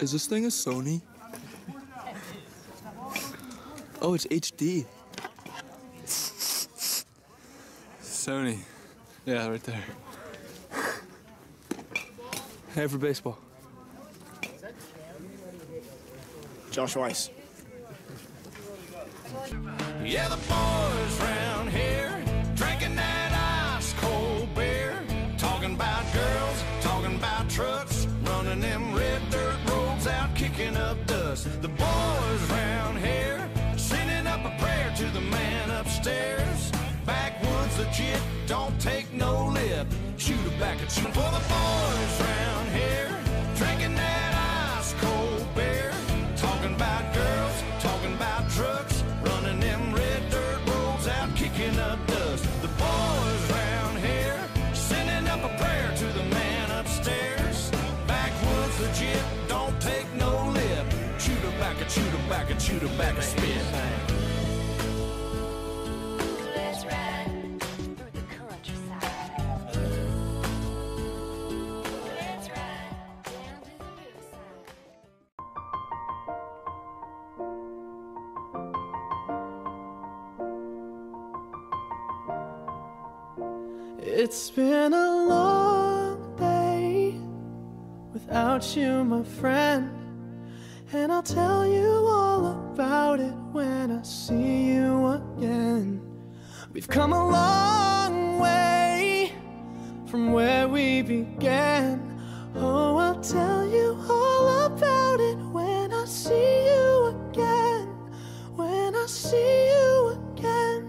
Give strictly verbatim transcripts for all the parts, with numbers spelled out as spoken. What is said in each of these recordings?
Is this thing a Sony? Oh, it's H D. Sony. Yeah, right there. Hey, for baseball. Josh Weiss. Yeah, the boys round here drinking that ice cold beer, talking about girls, talking about trucks, running them red dirt roads out, kicking up dust. The boys round here sending up a prayer to the man upstairs. Backwoods legit, don't take no lip. Shoot a back at you. For the boys round here drinking that ice cold beer, talking about girls, talking about trucks, running them red dirt roads out, kicking up dust. The boys round here sending up a prayer to the man upstairs. Backwoods legit, don't take no lip. Shoot a back at, shoot a back at, shoot a back at spit. Let's ride through the countryside. Let's ride down to the riverside. It's been a long day without you, my friend, and I'll tell you all about it when I see you again. We've come a long way from where we began. Oh, I'll tell you all about it when I see you again. When I see you again.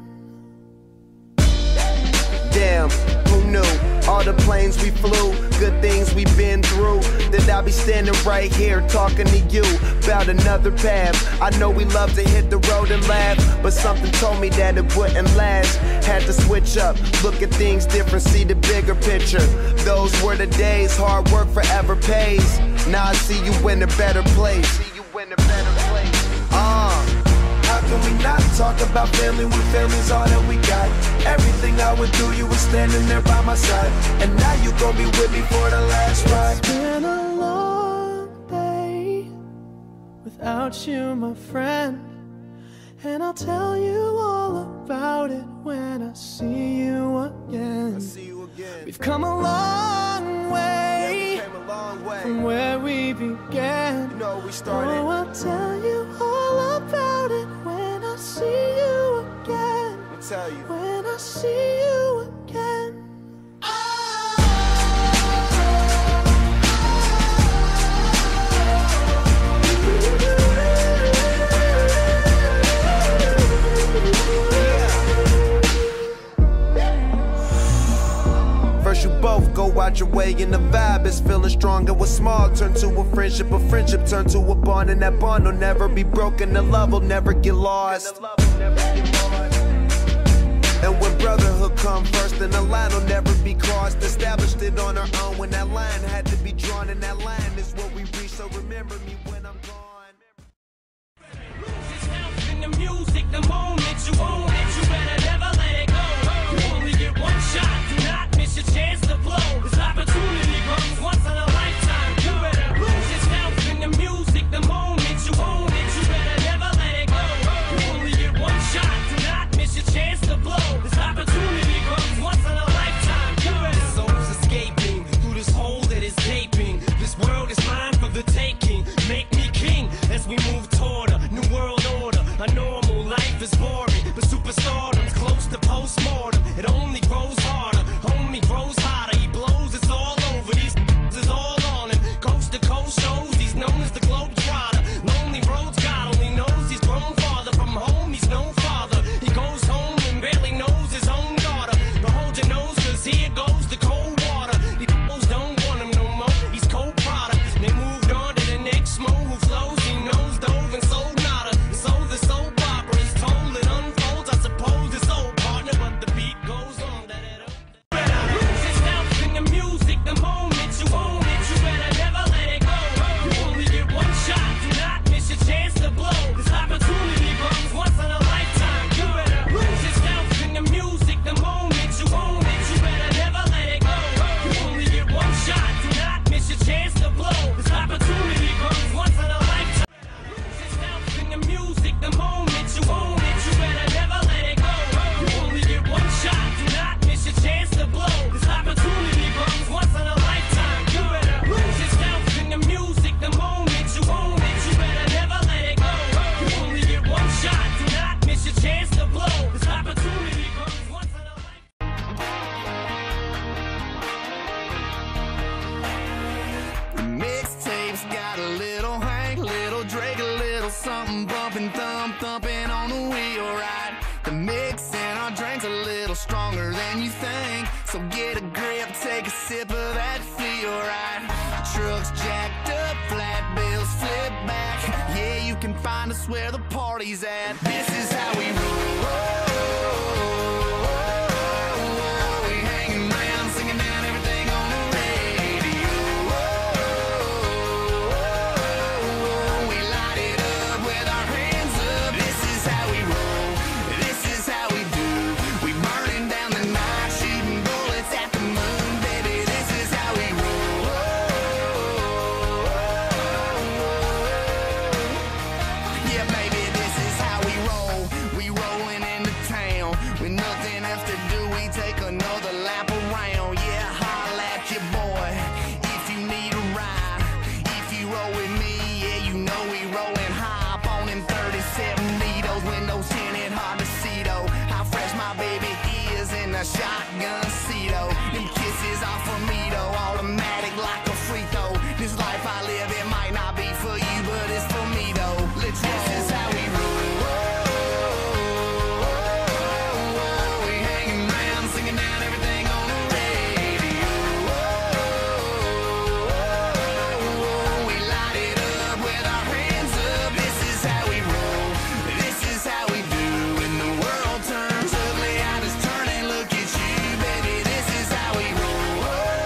Damn, who knew? All the planes we flew, good things we've been through, that I'll be standing right here talking to you about another path. I know we love to hit the road and laugh, but something told me that it wouldn't last. Had to switch up, look at things different, see the bigger picture. Those were the days, hard work forever pays. Now I see you in a better place. See you in a better place. Uh. How can we not talk about family when family's all that we got? Everything I would do, you were standing there by my side, and now you gon' be with me for the last ride. It's been a long day without you, my friend, and I'll tell you all about it when I see you again. I see you again. We've come a long way, yeah, we came a long way from where we began. You know we started. Oh, I'll tell you all about it when I see you again. I'll tell you. When I see you again. First you both go out your way and the vibe is feeling strong, and what's small turn to a friendship, a friendship turn to a bond, and that bond will never be broken, the love will never get lost. And when brotherhood come first, then the line will never be crossed. Established it on our own when that line had to be drawn, and that line is what we reach, so remember me when I'm gone. Lose yourself in the music, the moment you own it, you better never let it go. You only get one shot, do not miss your chance to blow. This opportunity comes once in a lifetime. You better lose yourself in the music, the moment you own it, you better never let it go. You only get one shot, do not miss your chance to blow. This opportunity comes once in a lifetime. You better. Souls escaping through this hole that is gaping. This world is mine for the taking. Make me king as we move toward a new world order. A normal life is boring, but superstardom's close to postmortem. It only grows harder, homie grows hotter. He blows, it's all over. These is all on him. Coast to coast shows, he's known as the Globetrotter. Lonely roads, God only knows he's grown farther from home. He's no father. He goes home and barely knows his own daughter. But hold your nose, cause here goes the cold water. These fools don't want him no more. He's cold product. They moved on to the next mo who flows. He knows dove and sold nada. So the soap opera is told, it unfolds. I suppose it's old partner, but the beat So get a grip, take a sip of that feel right. Trucks jacked up, flat bills flip back. Yeah, you can find us where the party's at. This is how we roll. We hanging around, singing down everything on the radio. We light it up with our hands up. This is how we roll. This is how we do. We burning down the night, shooting bullets at the moon, baby. This is how we roll. Yeah, baby, this is how we roll. We rolling into town with nothing else to do. We take another lap around. Yeah, holla at your boy if you need a ride. If you roll with me, yeah, you know we rolling high up on them thirty-seven needles. Windows tinted, hard to see though. How fresh my baby is in a shotgun seat though. Them kisses are for me though, automatic like a free throw. This life I live, it might not be for you, but it's for me though. Let's roll. This is how we roll. We hanging around, singing down everything on the radio. We light it up with our hands up. This is how we roll. This is how we do. When the world turns ugly, I just turn and look at you, baby. This is how we roll.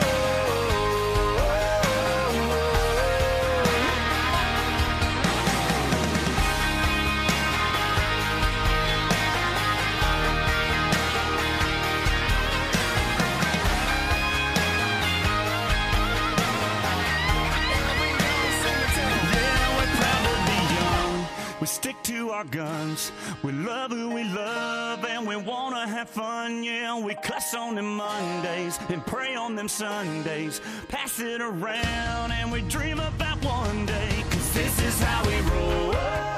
Yeah, we're proud to be young. We stick to our guns. We love who we love and we wanna have fun. Yeah, we cuss on them Mondays and pray on them Sundays. Pass it around and we dream about one day. Cause this is how we roll.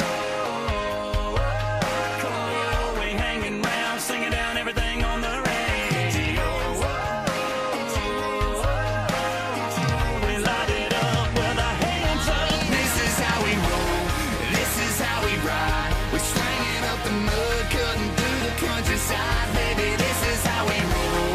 Come on, we hanging around, singing down everything on the radio. We light it up with our hands up. This is how we roll. This is how we ride. We're slanging up the mud, cutting through the countryside, baby. This is how we roll.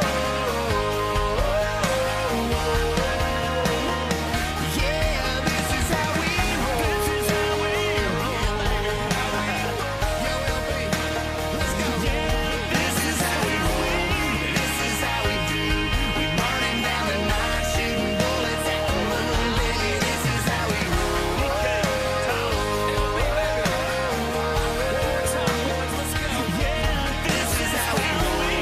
Yeah, this is how we roll. This is how we roll. Yo, L B, let's go. Yeah, this is how we roll. This is how we do. We burning down the night, shooting bullets at the moon, baby. This is how we roll. Yeah, this is how we roll.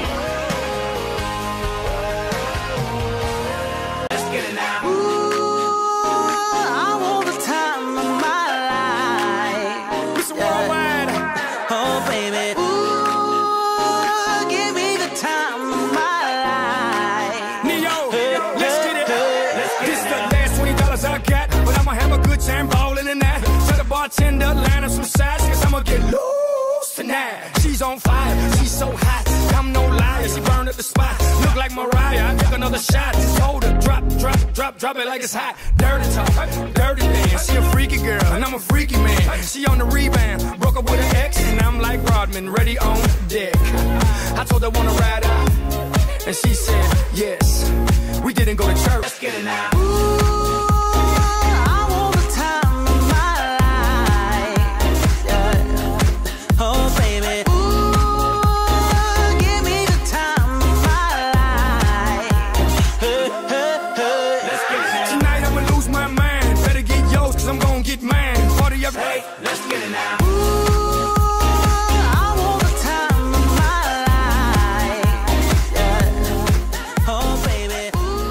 Let's get it now. I want the time of my life. It's worldwide. Oh, baby. Ooh, give me the time of my life. Neo, let's get it. This is the last twenty dollars I got, but I'ma have a good time ballin' in that. Tell the bartender, line up some sides, cause I'ma get loose tonight. She's on fire, she's so hot. I'm no liar, she burned up the spot. Look like Mariah, I took another shot. Just hold her, drop, drop, drop, drop it like it's hot. Dirty talk, dirty dance. She a freaky girl, and I'm a freaky man. She on the rebound, broke up with an ex, and I'm like Rodman, ready on deck. I told her wanna ride out, and she said yes. We didn't go to church. Let's get it now. I want the time of my life. Yeah. Oh, baby. Ooh, give me the time of my life. Hey, hey, hey. Tonight I'ma lose my mind. Better get yours, cause I'm gonna get mine. Party up. Hey, let's get it now. I want the time of my life. Yeah. Oh, baby.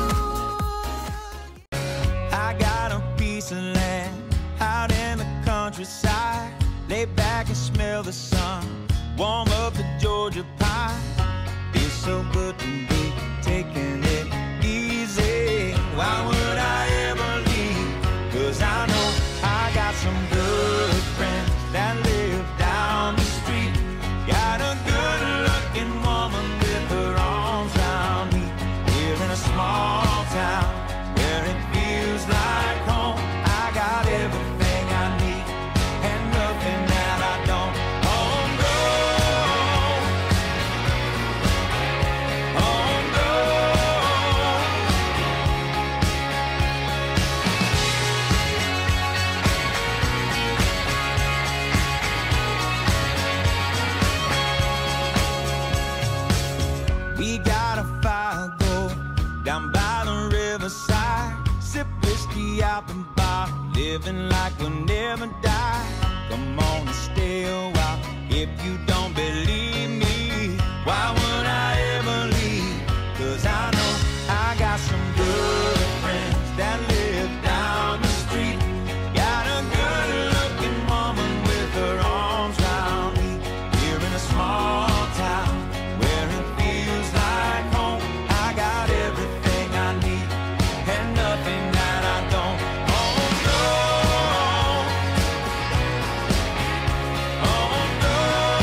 I got a piece of land out in the countryside. Lay back and smell the sun. Warm up the Georgia pie. Feels so good to be taking it easy. Why would I ever leave? Cause I know I got some good friends that live down the street. Got a good looking woman with her arms around me. Here in a small town where it feels like home. I got everything I need and nothing that I don't. Oh no, whiskey out the bar, living like we'll never die. Come on and stay a while. If you don't believe me, why would I ever leave? Cause I know I got some good friends that live down the street. Got a good looking woman with her arms round me. Here in a small town where it feels like home. I got everything I need and nothing that I don't. Oh no, oh no,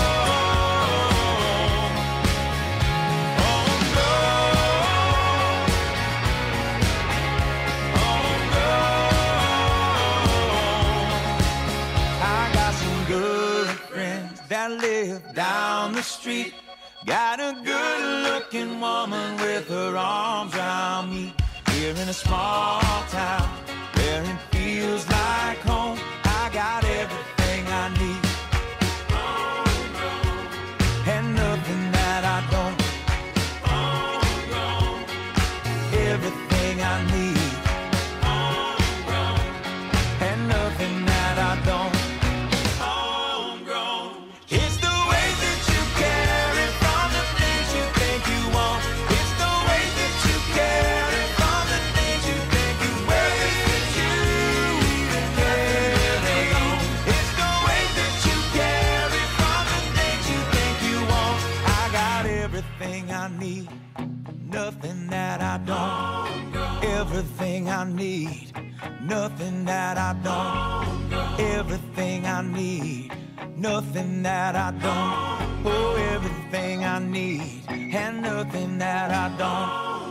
oh no, oh no. I got some good friends that live down the street. Got a good looking woman with her arms around me. Here in a small town where it feels like home. I got everything I need and nothing that I don't. Everything I need and nothing that I don't. It's the way that you carry from the things you think you want. It's the way that you carry from the things you think you wear. That you even carry on. It's the way that you carry from the things you think you want. I got everything I need, nothing that I don't. Everything I need, nothing that I don't. Everything I need, nothing that I don't. Oh, everything I need and nothing that I don't.